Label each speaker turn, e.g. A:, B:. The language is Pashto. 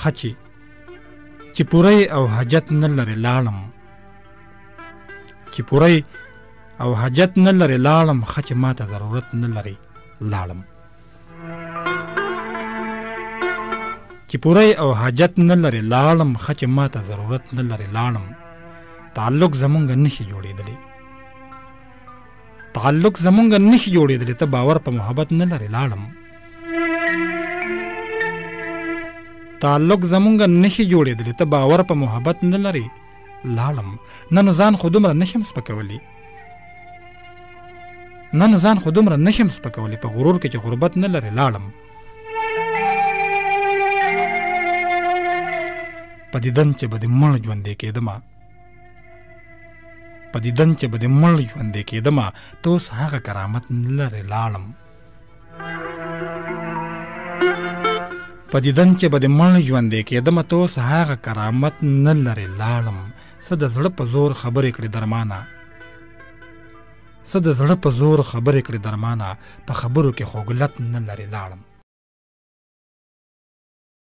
A: خچې چې پوری او حاجت نه لري لاړم چې پوری او حاجت نه لري لاړم خچې ماته ضرورت نه لري لاړم چې پوری او حاجت نه لري لاړم خچې ماته ضرورت نه لري لاړم تعلق زمونږ نشي جوړېدلی تعلق زمونږ نشي جوړېدلی ته باور په محبت نه لري لاړم تعلق زمونږ نشي جوړېدلی ته باور په محبت نه لري لاړم نن ځان خو دومره نشم سپکولی نن ځان خو دومره نشم سپکولی په غرور کې چې غربت نه لري لاړم په دیدن چې به د مړ ژوندې کېدمه په دیدن چې به د مړ ژوندې کېدمه ته اوس هغه کرامت نه لرې لاړم په دیدن چې به د مړ ژوندې کېدمه ته اوس هغه کرامت نه لرې لاړم څه د زړه په زور خبرې کړې درمانه څه د زړه په زور خبرې کړې درمانه په خبرو کې خوږلت نه لرې لاړم